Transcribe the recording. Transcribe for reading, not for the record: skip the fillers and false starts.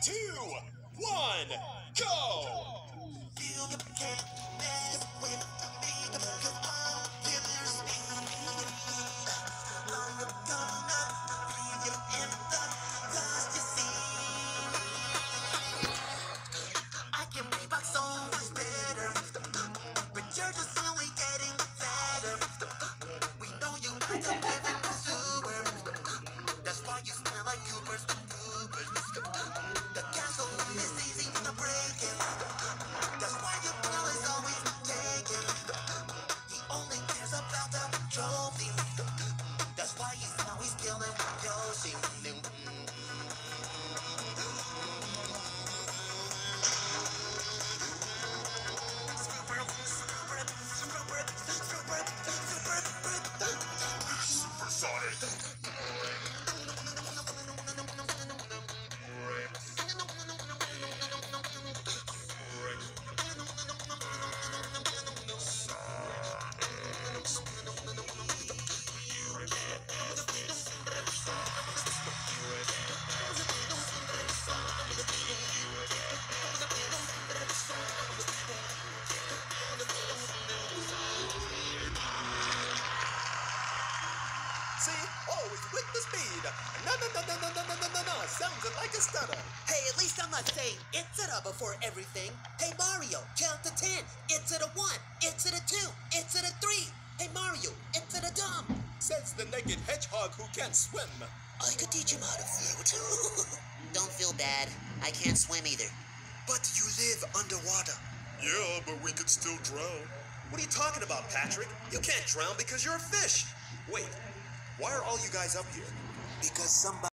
2, 1, go! I can be back so much better, but you're just only getting better. We know you like to live in the sewer. That's why you smell like Cooper's Coopers. The gasoline is easy to break it. That's why your bill is always taken. He only cares about the trophy. That's why he's always killing Yoshi. Supersonic! See? Always with the speed. No, sounds like a stutter. Hey, at least I'm not saying it's it before everything. Hey, Mario, count to 10. It's it a 1. It's it a 2. It's it a 3. Hey, Mario, it's it a dumb. Says the naked hedgehog who can't swim. I could teach him how to float. Don't feel bad. I can't swim either. But you live underwater. Yeah, but we could still drown. What are you talking about, Patrick? You can't drown because you're a fish. Wait, why are all you guys up here? Because somebody